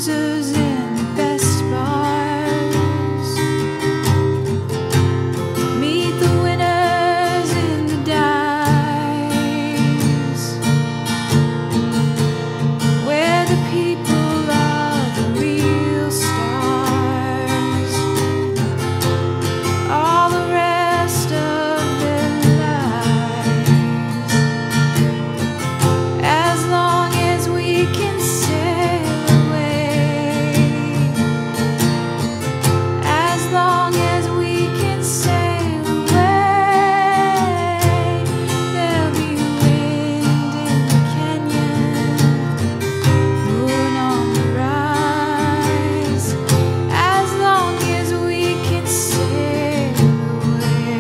losers in the best bars. Meet the winners in the dives, where the people are the real stars. All the rest of their lives, as long as we can sail away, as long as we can sail away, there'll be wind in the canyon, moon on the rise, as long as we can sail away.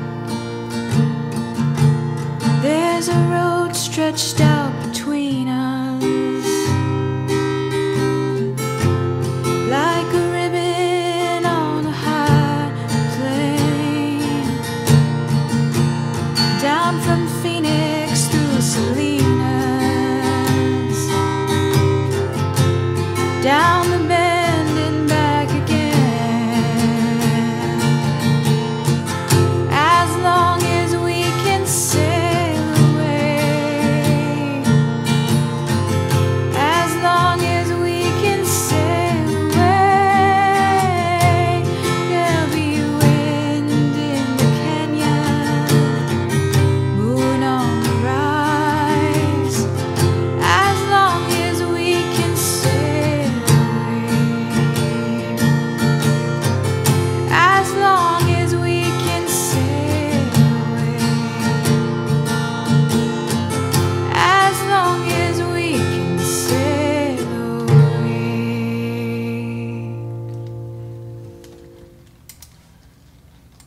There's a road stretched out between us.